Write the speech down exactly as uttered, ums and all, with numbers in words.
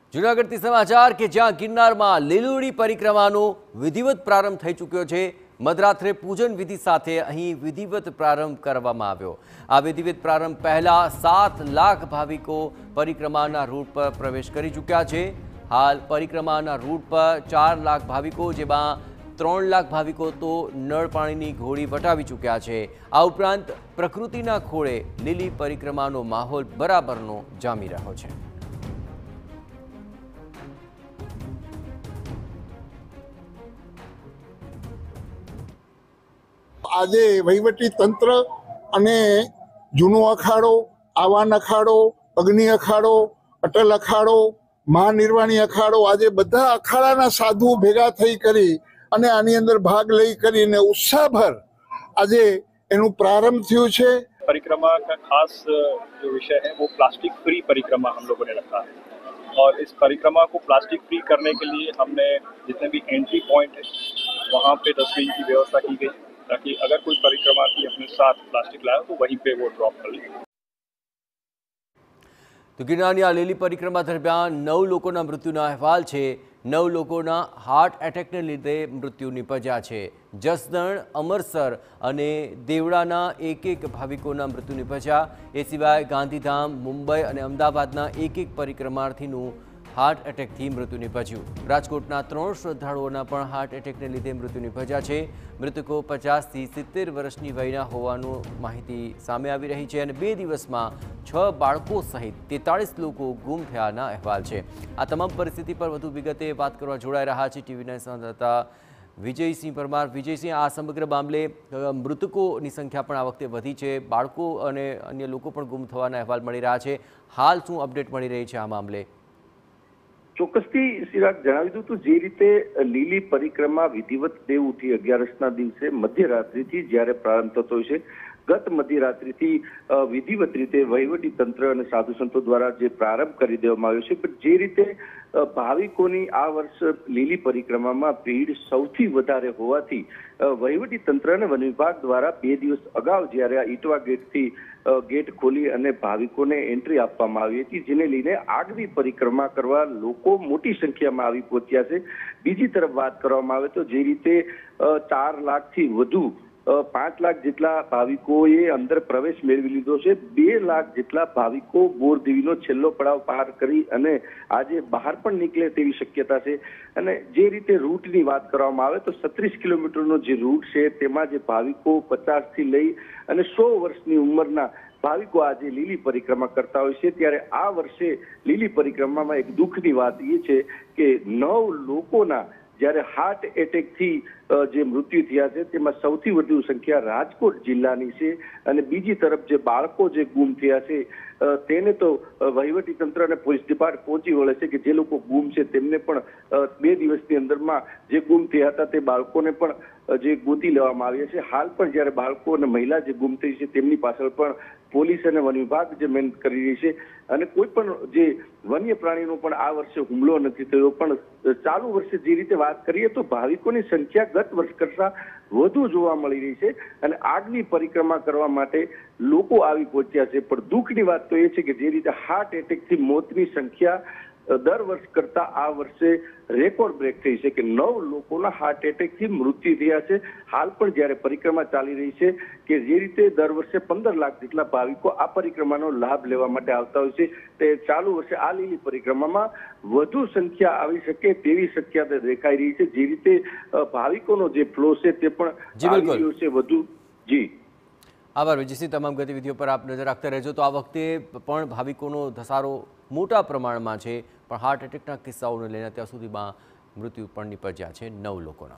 જૂનાગઢથી સમાચાર કે જ્યાં ગિરનારમાં લીલુડી પરિક્રમાનો વિધિવત પ્રારંભ થઈ ચૂક્યો છે। મધરાત્રે પૂજન વિધિ સાથે અહીં વિધિવત પ્રારંભ કરવામાં આવ્યો। આ વિધિવત પ્રારંભ પહેલા સાત લાખ ભાવિકો પરિક્રમાના રૂટ પર પ્રવેશ કરી ચૂક્યા છે। હાલ પરિક્રમાના રૂટ પર ચાર લાખ ભાવિકો જેમાં ત્રણ લાખ ભાવિકો તો નળ પાણીની ઘોડી વટાવી ચૂક્યા છે। આ ઉપરાંત પ્રકૃતિના ખોળે લીલી પરિક્રમાનો માહોલ બરાબરનો જામી રહ્યો છે। આજે વહીવટી તંત્ર અને જૂનો અખાડો, આવાન અખાડો, અગ્નિ અખાડો, અટલ અખાડો, મહાનિર્વાણી અખાડો, આજે બધા અખાડાના સાધુઓ ભેગા થઈ કરી અને આની અંદર ભાગ લઈ કરીને उत्साहभर આજે એનું પ્રારંभ થયું છે। परिक्रमा का खास जो विषय है वो प्लास्टिक फ्री परिक्रमा हम लोगों ने रखा है और इस परिक्रमा को प्लास्टिक फ्री करने के लिए हमने जितने भी एंट्री पॉइंट है वहाँ पे डस्टबिन की व्यवस्था की गई ताकि अगर कोई परिक्रमार्थी अपने साथ प्लास्टिक लाए तो वहीं पे वो ड्रॉप कर ले। तो गिरनाરની આ લીલી પરિક્રમા દરમિયાન નવ લોકોના મૃત્યુના અહેવાલ છે। નવ લોકોના હાર્ટ એટેકને લીધે મૃત્યુ નિપજ્યા છે। જસદણ, અમરસર અને દેવડાના એક એક ભાવિકોના મૃત્યુ નિપજ્યા। એ સિવાય ગાંધીધામ, મુંબઈ અને અમદાવાદના એક એક પરિક્રમાર્થીનું હાર્ટ એટેકથી મૃત્યુ નિપજ્યું। રાજકોટના ત્રણ શ્રદ્ધાળુઓના પણ હાર્ટ એટેકને લીધે મૃત્યુ નિપજ્યા છે। મૃતકો પચાસથી સિત્તેર વર્ષની વયના હોવાનું માહિતી સામે આવી રહી છે અને બે દિવસમાં છ બાળકો સહિત તેતાળીસ લોકો ગુમ થયાના અહેવાલ છે। આ તમામ પરિસ્થિતિ પર વધુ વિગતે વાત કરવા જોડાઈ રહ્યા છે ટીવી નાઇન સંવાદદાતા વિજયસિંહ પરમાર। વિજયસિંહ, આ સમગ્ર મામલે મૃતકોની સંખ્યા પણ આ વખતે વધી છે, બાળકો અને અન્ય લોકો પણ ગુમ થવાના અહેવાલ મળી રહ્યા છે। હાલ શું અપડેટ મળી રહી છે આ મામલે? ચોક્કસથી સિરાગ જણાવી દઉં તો જે રીતે લીલી પરિક્રમા વિધિવત દેવ ઉઠી અગિયારસના દિવસે મધ્યરાત્રિથી જ્યારે પ્રારંભ થતો હોય છે, ગત મધ્યરાત્રિથી વિધિવત રીતે વહીવટી તંત્ર અને સાધુ સંતો દ્વારા જે પ્રારંભ કરી દેવામાં આવ્યો છે, પણ જે રીતે ભાવિકોની આ વર્ષ લીલી પરિક્રમામાં ભીડ સૌથી વધારે હોવાથી વહીવટી તંત્ર અને વન વિભાગ દ્વારા બે દિવસ અગાઉ જ્યારે આ ઇટવા ગેટથી ગેટ ખોલી અને ભાવિકોને એન્ટ્રી આપવામાં આવી હતી, જેને લઈને આગવી પરિક્રમા કરવા લોકો મોટી સંખ્યામાં આવી પહોંચ્યા છે। બીજી તરફ વાત કરવામાં આવે તો જે રીતે ચાર લાખથી વધુ પાંચ લાખ જેટલા ભાવિકોએ અંદર પ્રવેશ મેળવી લીધો છે। બે લાખ જેટલા ભાવિકો બોરદેવીનો છેલ્લો પડાવ પાર કરી અને આજે બહાર પણ નીકળે તેવી શક્યતા છે। અને જે રીતે રૂટની વાત કરવામાં આવે તો છત્રીસ કિલોમીટરનો જે રૂટ છે તેમાં જે ભાવિકો પચાસથી લઈ અને સો વર્ષની ઉંમરના ભાવિકો આજે લીલી પરિક્રમા કરતા હોય છે, ત્યારે આ વર્ષે લીલી પરિક્રમામાં એક દુઃખની વાત એ છે કે નવ લોકોના જ્યારે હાર્ટ એટેકથી જે મૃત્યુ થયા છે તેમાં સૌથી વધુ સંખ્યા રાજકોટ જિલ્લાની છે અને બીજી તરફ જે બાળકો જે ગુમ થયા છે તેને તો વહીવટી તંત્ર અને પોલીસ ડિપાર્ટમેન્ટ પહોંચી વળે છે કે જે લોકો ગુમ છે તેમને પણ બે દિવસની અંદરમાં જે ગુમ થયા હતા તે બાળકોને પણ જે ગોતી લેવામાં આવ્યા છે। હાલ પણ જ્યારે બાળકો અને મહિલા જે ગુમ થઈ છે તેમની પાછળ પણ પોલીસ અને વન વિભાગ જે મહેનત કરી રહી છે અને કોઈ પણ જે વન્ય પ્રાણીનો પણ આ વર્ષે હુમલો નથી થયો, પણ ચાલુ વર્ષે જે રીતે વાત કરીએ તો ભાવિકોની સંખ્યા ગત વર્ષ કરતા વધુ જોવા મળી રહી છે અને આગની પરિક્રમા કરવા માટે લોકો આવી પહોંચ્યા છે। પણ દુઃખની વાત તો એ છે કે જે રીતે હાર્ટ એટેકથી મોતની સંખ્યા દર વર્ષ કરતા આ વર્ષે રેકોર્ડ બ્રેક થઈ છે કે નવ લોકોના હાર્ટ એટેકથી મૃત્યુ થયા છે। હાલ પણ જ્યારે પરિક્રમા ચાલી રહી છે કે જે રીતે દર વર્ષે પંદર લાખ જેટલા ભાવિકો આ પરિક્રમાનો લાભ લેવા માટે આવતા હોય છે, તે ચાલુ વર્ષે આ લીલી પરિક્રમામાં વધુ સંખ્યા આવી શકે તેવી શક્યતા દેખાઈ રહી છે। જે રીતે ભાવિકોનો જે ફ્લો છે તે પણ આવી રહ્યો છે વધુ। જી આભાર વિજયસિંહ, તમામ ગતિવિધિઓ પર આપ નજર રાખતા રહેજો। તો આ વખતે પણ ભાવિકોનો ધસારો મોટા પ્રમાણમાં છે, પણ હાર્ટ એટેકના કિસ્સાઓને લઈને અત્યાર સુધીમાં મૃત્યુ પણ નિપજ્યા છે નવ લોકોના।